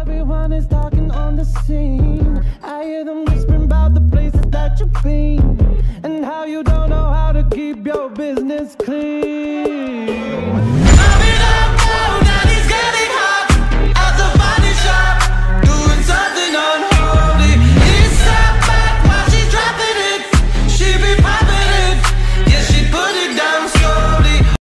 Everyone is talking on the scene. I hear them whispering about the places that you've been.